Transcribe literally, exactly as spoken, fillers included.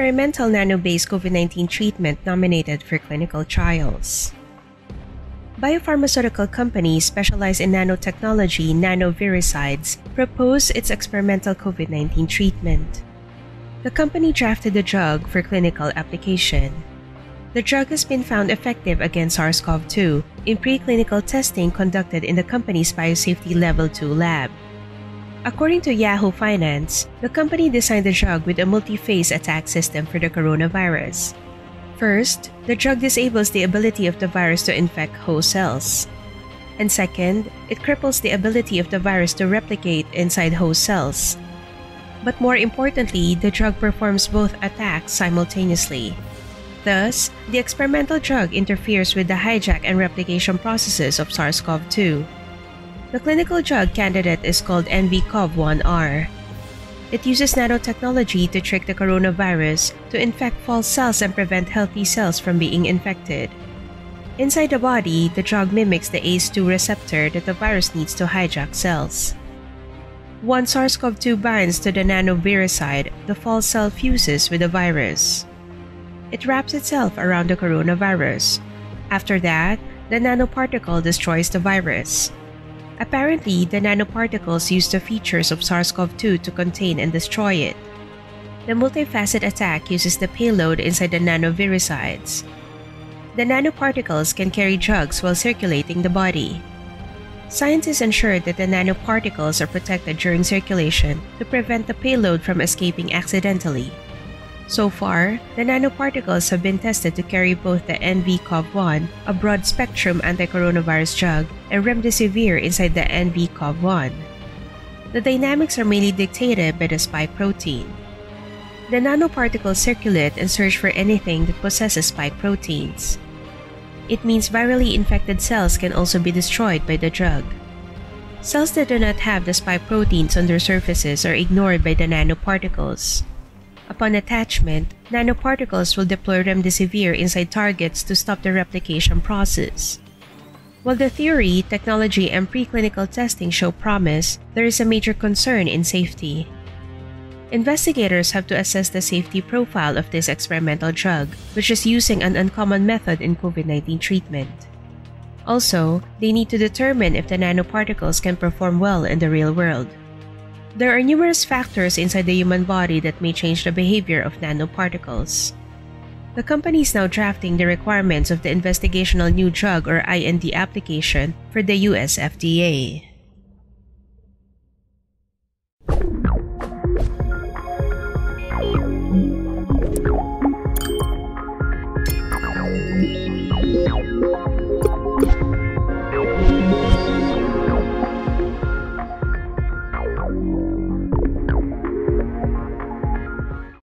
experimental nano-based COVID nineteen treatment nominated for clinical trials. Biopharmaceutical company specialized in nanotechnology NanoViricides proposed its experimental COVID nineteen treatment. The company drafted the drug for clinical application. The drug has been found effective against SARS CoV two in preclinical testing conducted in the company's Biosafety Level two lab. According to Yahoo Finance, the company designed the drug with a multi-phase attack system for the coronavirus. First, the drug disables the ability of the virus to infect host cells. And second, it cripples the ability of the virus to replicate inside host cells. But more importantly, the drug performs both attacks simultaneously. Thus, the experimental drug interferes with the hijack and replication processes of SARS CoV two. The clinical drug candidate is called N V C O V one R. It uses nanotechnology to trick the coronavirus to infect false cells and prevent healthy cells from being infected. Inside the body, the drug mimics the A C E two receptor that the virus needs to hijack cells. Once SARS CoV two binds to the NanoViricide, the false cell fuses with the virus. It wraps itself around the coronavirus. After that, the nanoparticle destroys the virus. Apparently, the nanoparticles use the features of SARS CoV two to contain and destroy it. The multifaceted attack uses the payload inside the NanoViricides. The nanoparticles can carry drugs while circulating the body. Scientists ensure that the nanoparticles are protected during circulation to prevent the payload from escaping accidentally. So far, the nanoparticles have been tested to carry both the N V C O V one, a broad-spectrum anti-coronavirus drug, and remdesivir inside the N V C O V one. The dynamics are mainly dictated by the spike protein. The nanoparticles circulate and search for anything that possesses spike proteins. It means virally infected cells can also be destroyed by the drug. Cells that do not have the spike proteins on their surfaces are ignored by the nanoparticles. Upon attachment, nanoparticles will deploy remdesivir inside targets to stop the replication process. While the theory, technology, and preclinical testing show promise, there is a major concern in safety. Investigators have to assess the safety profile of this experimental drug, which is using an uncommon method in COVID nineteen treatment. Also, they need to determine if the nanoparticles can perform well in the real world. There are numerous factors inside the human body that may change the behavior of nanoparticles. The company is now drafting the requirements of the Investigational New Drug or I N D application for the U S F D A.